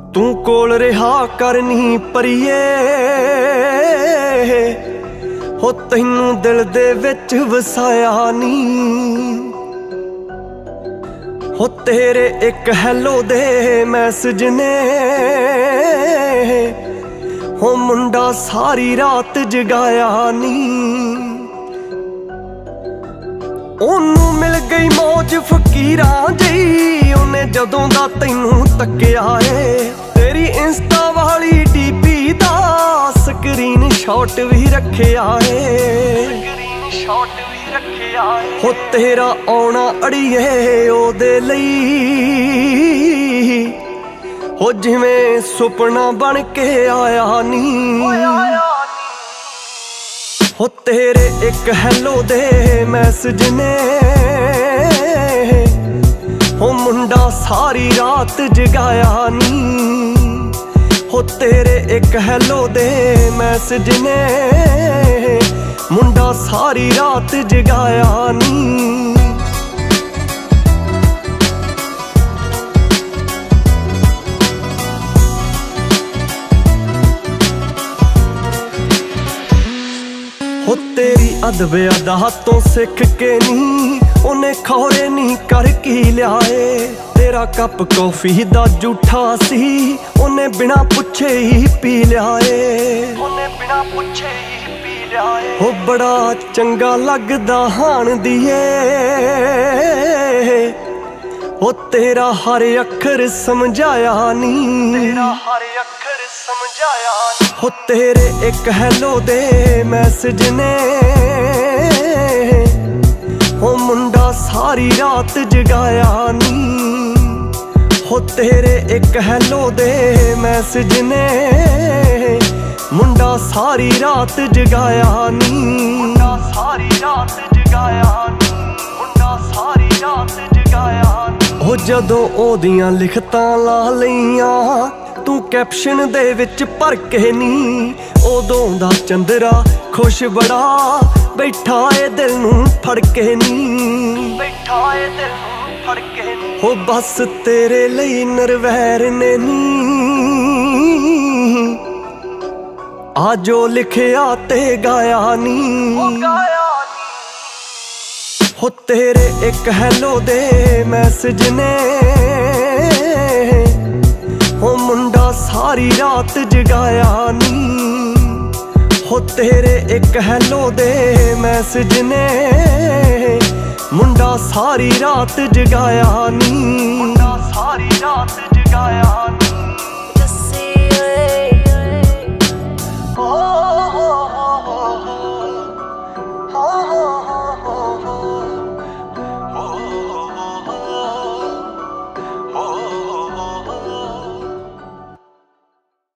तू कोल रहा करनी परिए हो तैनू दिल दे विच वसाया नी हो तेरे एक हैलो दे मैसेज ने हो मुंडा सारी रात जगाया नी ओनू मिल गई मौज फकीरां जी उन्हें जदों दा तैनू तक्किया है तेरी इंस्टा वाली डीपी दा स्क्रीन शॉट भी रखिया है हो तेरा आउणा अड़िए ओदे लई हो जिवें सुपना बन के आया नी हो तेरे एक हैलो दे मैसेज ने हो मुंडा सारी रात जगाया नी हो तेरे एक हैलो दे मैसेज ने मुंडा सारी रात जगाया नी हो तेरी अदब अदा तो सिख के नी उन्हें खौरे नी कर की लियाए तेरा कप कॉफी दा जूठा सी उन्हें बिना पुछे ही पी लियाए हो बड़ा चंगा लगदा हाण दिए हो तेरा हर अखर समझाया नी हो तेरे एक हैलो दे मैसेज ने हो मुंडा सारी रात जगाया नी हो तेरे एक हैलो दे मैसेज ने मुंडा सारी रात जगाया नी मुंडा सारी रात जगाया नी मुंडा सारी रात जगाया नी हो जदों ओदियां लिखतां ला लईयां तू कैप्शन दे विच भर के नी उदों दा चंदरा खुश बड़ा बैठा ए दिल नू फड़ के नी हो बस तेरे लई नरवैर ने नी आ जो लिखिया ते गाया नी हो तेरे एक हैलो दे मैसेज ने हो मुंडा सारी रात जगाया नी हो तेरे एक हैलो दे मैसेज ने मुंडा सारी रात जगाया नी मुंडा सारी रात जगाया नी।